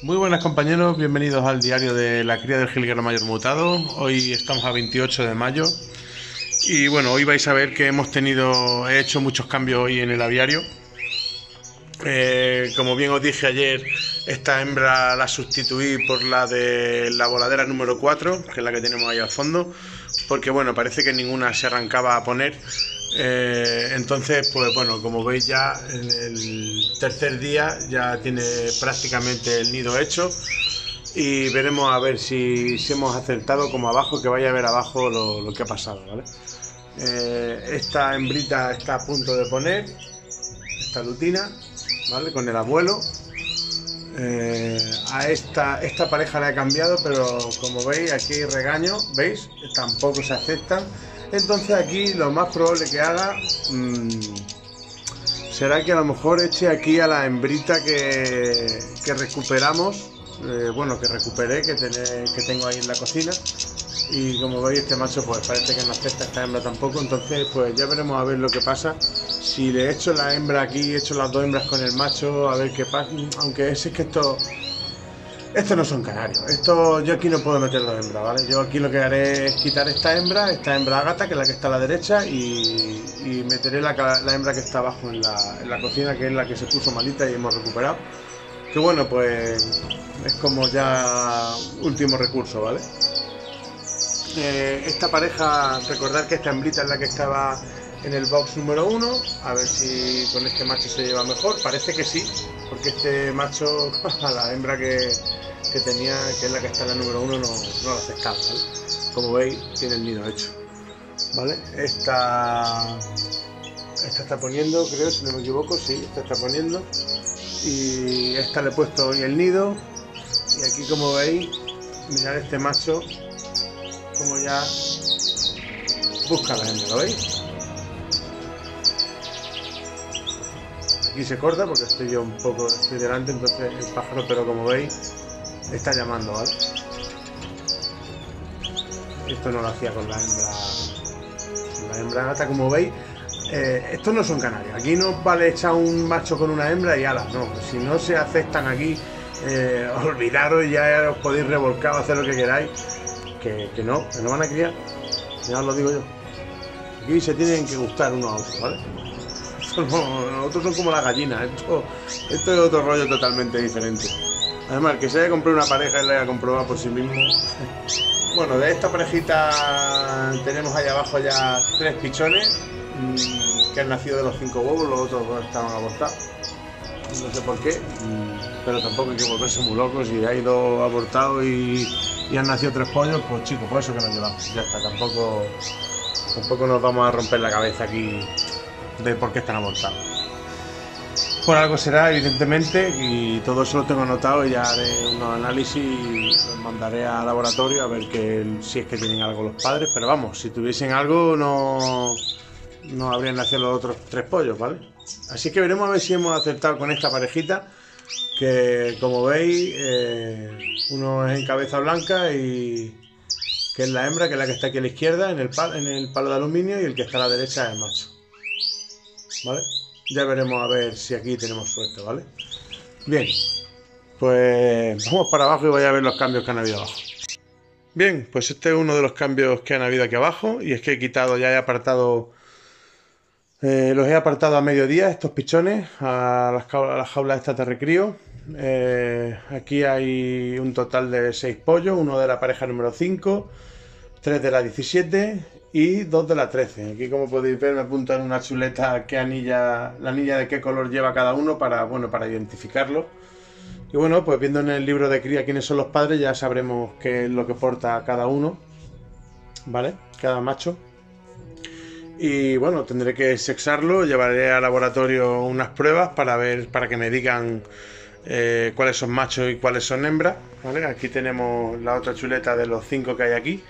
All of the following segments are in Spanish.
Muy buenas compañeros, bienvenidos al diario de la cría del jilguero mayor mutado. Hoy estamos a 28 de mayo y bueno, hoy vais a ver que he hecho muchos cambios hoy en el aviario. Como bien os dije ayer, esta hembra la sustituí por la de la voladera número 4, que es la que tenemos ahí al fondo, porque bueno, parece que ninguna se arrancaba a poner. Entonces, pues bueno, como veis ya en el tercer día ya tiene prácticamente el nido hecho y veremos a ver si hemos acertado como abajo, que vaya a ver abajo lo que ha pasado, ¿vale? Esta hembrita está a punto de poner, esta lutina, ¿vale? Con el abuelo. A esta pareja la he cambiado, pero como veis aquí hay regaño, ¿veis? Tampoco se aceptan. Entonces aquí lo más probable que haga será que a lo mejor eche aquí a la hembrita que recuperamos, que recuperé, que tengo ahí en la cocina. Y como veis este macho pues parece que no acepta esta hembra tampoco, entonces pues ya veremos a ver lo que pasa. Si le echo la hembra aquí, echo las dos hembras con el macho, a ver qué pasa, aunque es que estos no son canarios. Yo aquí no puedo meter dos hembras, ¿vale? Yo aquí lo que haré es quitar esta hembra gata, que es la que está a la derecha, y meteré la hembra que está abajo en la cocina, que es la que se puso malita y hemos recuperado. Que bueno, pues es como ya último recurso, ¿vale? Esta pareja, recordad que esta hembrita es la que estaba en el box número 1, a ver si con este macho se lleva mejor. Parece que sí, porque este macho a la hembra que tenía, que es la que está en la número 1, no la aceptaba, ¿vale? Como veis, tiene el nido hecho, ¿vale? Esta está poniendo, creo, si no me equivoco, sí, esta está poniendo, y esta le he puesto hoy el nido, y aquí como veis, mirad este macho como ya busca la hembra, ¿lo veis? Aquí se corta porque estoy delante, entonces el pájaro, pero como veis está llamando, ¿vale? Esto no lo hacía con la hembra gata, como veis. Estos no son canarios, aquí no vale echar un macho con una hembra y alas, no, si no se aceptan aquí, olvidaros, ya os podéis revolcar o hacer lo que queráis, que no van a criar, ya os lo digo yo. Aquí se tienen que gustar unos a otros, ¿vale? Nosotros son como las gallinas, esto es otro rollo totalmente diferente. Además, que se haya comprado una pareja y la haya comprobado por sí mismo. Bueno, de esta parejita tenemos ahí abajo ya 3 pichones que han nacido de los 5 huevos, los otros 2 estaban abortados. No sé por qué, pero tampoco hay que volverse muy locos. Si hay 2 abortados y han nacido 3 pollos, pues chicos, por eso que nos llevamos. Ya está, tampoco nos vamos a romper la cabeza aquí de por qué están abortados. Por algo será, evidentemente, y todo eso lo tengo anotado y ya haré unos análisis y los mandaré al laboratorio a ver si es que tienen algo los padres, pero vamos, si tuviesen algo no habrían nacido los otros 3 pollos, ¿vale? Así que veremos a ver si hemos acertado con esta parejita, que como veis, uno es en cabeza blanca y que es la hembra, que es la que está aquí a la izquierda en el palo de aluminio, y el que está a la derecha es el macho, ¿vale? Ya veremos a ver si aquí tenemos suerte, ¿vale? Bien, pues vamos para abajo y voy a ver los cambios que han habido abajo. Bien, pues este es uno de los cambios que han habido aquí abajo, y es que he apartado, los he apartado a mediodía, estos pichones, a las jaulas estas de recrío. Aquí hay un total de 6 pollos, uno de la pareja número 5, 3 de la 17 y 2 de la 13. Aquí, como podéis ver, me apuntan una chuleta la anilla de qué color lleva cada uno para identificarlo. Y bueno, pues viendo en el libro de cría quiénes son los padres, ya sabremos qué es lo que porta cada uno, ¿vale? Cada macho. Y bueno, tendré que sexarlo, llevaré al laboratorio unas pruebas para que me digan cuáles son machos y cuáles son hembras, ¿vale? Aquí tenemos la otra chuleta de los 5 que hay aquí.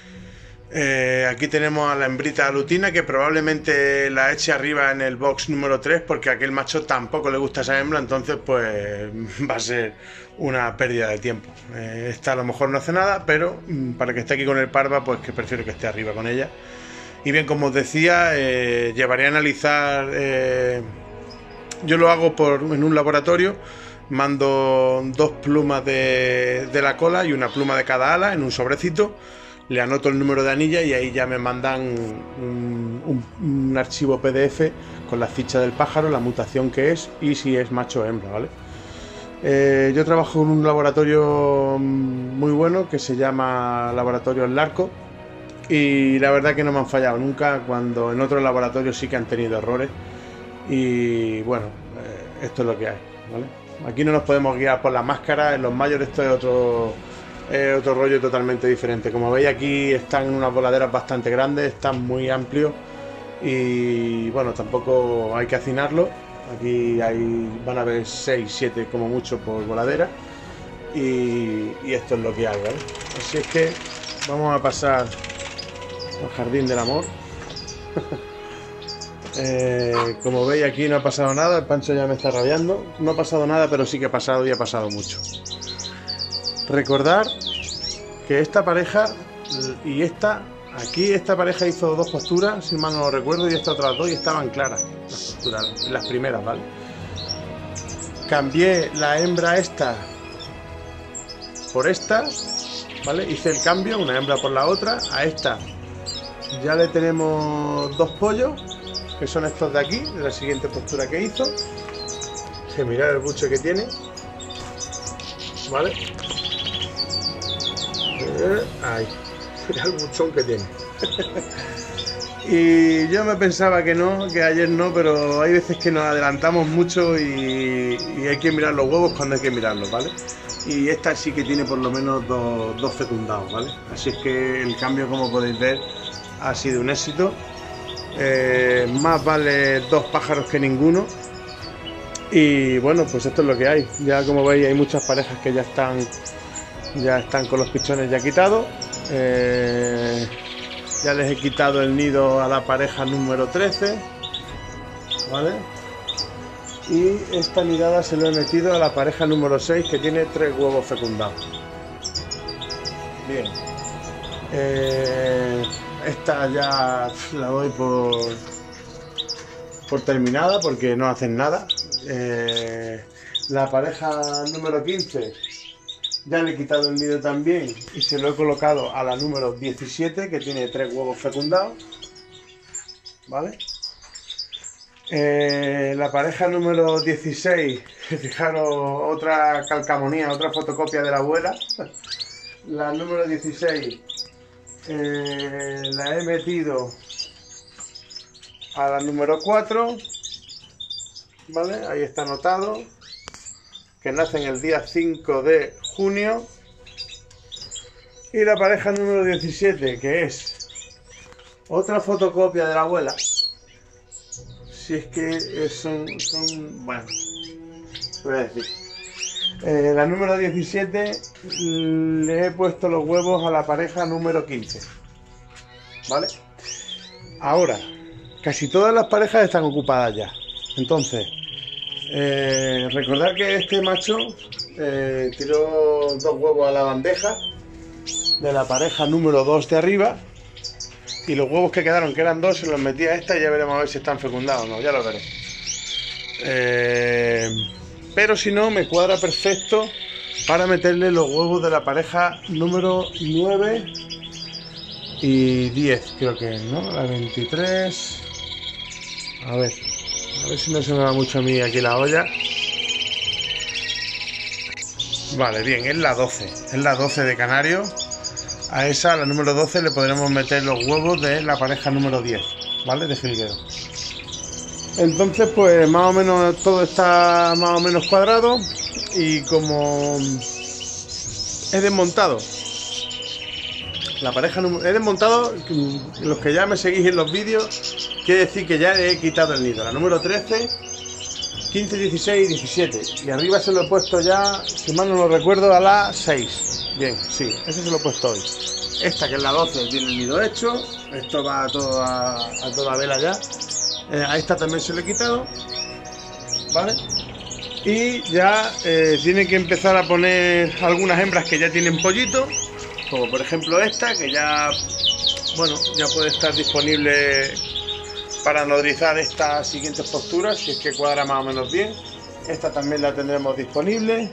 Aquí tenemos a la hembrita lutina, que probablemente la eche arriba en el box número 3, porque a aquel macho tampoco le gusta esa hembra, entonces pues va a ser una pérdida de tiempo. Esta a lo mejor no hace nada, pero para que esté aquí con el parva, pues que prefiero que esté arriba con ella. Y bien, como os decía, llevaré a analizar, yo lo hago en un laboratorio, mando 2 plumas de la cola y una pluma de cada ala en un sobrecito, le anoto el número de anilla y ahí ya me mandan un archivo PDF con la ficha del pájaro, la mutación que es y si es macho o hembra, ¿vale? Yo trabajo en un laboratorio muy bueno que se llama Laboratorio Larco y la verdad que no me han fallado nunca, cuando en otros laboratorios sí que han tenido errores y bueno, esto es lo que hay, ¿vale? Aquí no nos podemos guiar por la máscara, en los mayores esto es otro rollo totalmente diferente. Como veis, aquí están unas voladeras bastante grandes, están muy amplios y bueno, tampoco hay que hacinarlo. Aquí van a haber 6, 7 como mucho por voladera y esto es lo que hay, ¿vale? Así es que vamos a pasar al jardín del amor. Como veis, aquí no ha pasado nada, el Pancho ya me está rabiando. No ha pasado nada, pero sí que ha pasado y ha pasado mucho. Recordar que esta pareja y esta pareja hizo 2 posturas, si mal no lo recuerdo, y estas otras 2 y estaban claras las posturas, las primeras, ¿vale? Cambié la hembra esta por esta, ¿vale? Hice el cambio, una hembra por la otra. A esta ya le tenemos 2 pollos, que son estos de aquí, de la siguiente postura que hizo. Que mirad el buche que tiene, ¿vale? Ahí, mira el buchón que tiene. Y yo me pensaba que no, que ayer no, pero hay veces que nos adelantamos mucho y hay que mirar los huevos cuando hay que mirarlos, ¿vale? Y esta sí que tiene por lo menos dos fecundados, ¿vale? Así es que el cambio, como podéis ver, ha sido un éxito. Más vale 2 pájaros que ninguno. Y bueno, pues esto es lo que hay. Ya como veis, hay muchas parejas que ya están con los pichones ya quitados. Ya les he quitado el nido a la pareja número 13, ¿vale? Y esta nidada se lo he metido a la pareja número 6, que tiene 3 huevos fecundados. Bien. Esta ya la doy por terminada porque no hacen nada. La pareja número 15 ya le he quitado el nido también y se lo he colocado a la número 17, que tiene 3 huevos fecundados, ¿vale? La pareja número 16, fijaros, otra calcamonía, otra fotocopia de la abuela. La número 16 la he metido a la número 4, ¿vale? Ahí está anotado, que nacen el día 5 de junio. Y la pareja número 17, que es otra fotocopia de la abuela. Si es que son bueno, voy a decir. La número 17 le he puesto los huevos a la pareja número 15, ¿vale? Ahora, casi todas las parejas están ocupadas ya. Entonces, recordar que este macho tiró 2 huevos a la bandeja de la pareja número 2 de arriba, y los huevos que quedaron, que eran 2, se los metí a esta y ya veremos a ver si están fecundados o no, ya lo veré. Pero si no, me cuadra perfecto para meterle los huevos de la pareja número 9 y 10, creo que es, ¿no? La 23. A ver si no se me va mucho a mí aquí la olla. Vale, bien, es la 12. Es la 12 de canario. A esa, la número 12, le podremos meter los huevos de la pareja número 10, ¿vale? De jilguero. Entonces, pues más o menos todo está más o menos cuadrado. Y como he desmontado la pareja número... He desmontado, los que ya me seguís en los vídeos, quiere decir que ya he quitado el nido. La número 13, 15, 16 y 17. Y arriba se lo he puesto ya, si mal no lo recuerdo, a la 6. Bien, sí, ese se lo he puesto hoy. Esta, que es la 12, tiene el nido hecho. Esto va todo a toda vela ya. A esta también se lo he quitado, ¿vale? Y ya tiene que empezar a poner algunas hembras que ya tienen pollito, como por ejemplo esta, que ya, bueno, ya puede estar disponible para nodrizar estas siguientes posturas, si es que cuadra más o menos bien. Esta también la tendremos disponible.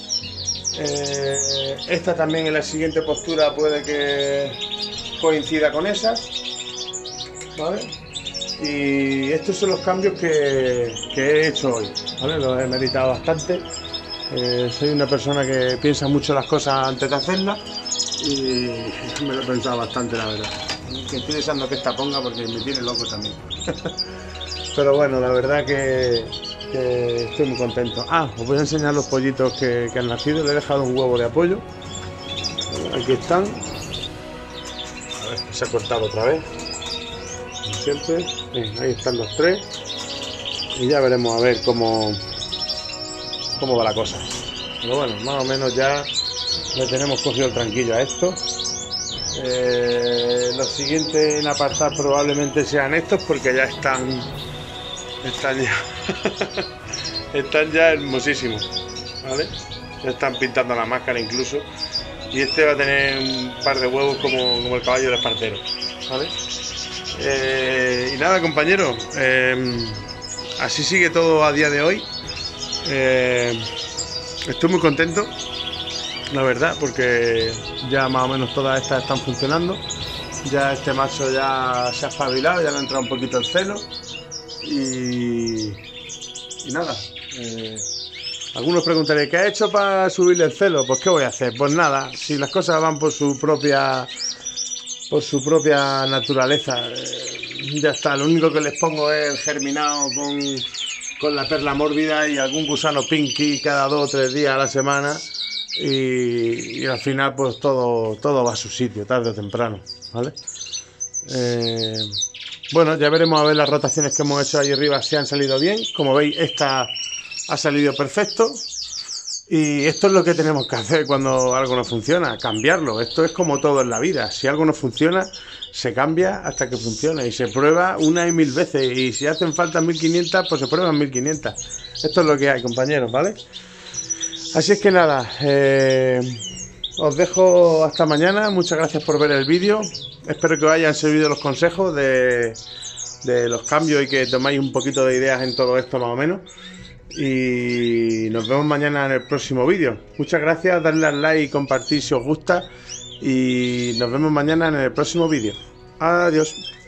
Esta también en la siguiente postura puede que coincida con esas, ¿vale? Y estos son los cambios que he hecho hoy, ¿vale? Los he meditado bastante. Soy una persona que piensa mucho las cosas antes de hacerlas y me lo he pensado bastante, la verdad. Que estoy deseando que esta ponga porque me tiene loco también. Pero bueno, la verdad que estoy muy contento. Os voy a enseñar los pollitos que han nacido. Le he dejado un huevo de apoyo. Aquí están. A ver, se ha cortado otra vez. Como siempre. Ahí están los 3. Y ya veremos a ver cómo va la cosa. Pero bueno, más o menos ya le tenemos cogido el tranquillo a esto. Los siguientes en apartar probablemente sean estos porque ya están ya hermosísimos, ¿vale? Ya están pintando la máscara incluso. Y este va a tener un par de huevos como el caballo de espartero, ¿vale? Y nada, compañeros, así sigue todo a día de hoy. Estoy muy contento, la verdad, porque ya más o menos todas estas están funcionando. Ya este macho ya se ha espabilado, ya le ha entrado un poquito el celo. Y nada, algunos preguntaréis, ¿qué ha hecho para subirle el celo? Pues ¿qué voy a hacer? Pues nada, si las cosas van por su propia naturaleza, ya está. Lo único que les pongo es el germinado con la perla mórbida y algún gusano pinky cada 2 o 3 días a la semana y al final pues todo va a su sitio, tarde o temprano, ¿vale? Bueno, ya veremos a ver las rotaciones que hemos hecho ahí arriba si han salido bien. Como veis, esta ha salido perfecto. Y esto es lo que tenemos que hacer cuando algo no funciona, cambiarlo. Esto es como todo en la vida. Si algo no funciona, se cambia hasta que funcione. Y se prueba una y 1000 veces. Y si hacen falta 1500, pues se prueban 1500. Esto es lo que hay, compañeros, ¿vale? Así es que nada, os dejo hasta mañana. Muchas gracias por ver el vídeo. Espero que os hayan servido los consejos de los cambios y que tomáis un poquito de ideas en todo esto más o menos. Y nos vemos mañana en el próximo vídeo. Muchas gracias, darle al like y compartir si os gusta. Y nos vemos mañana en el próximo vídeo. Adiós.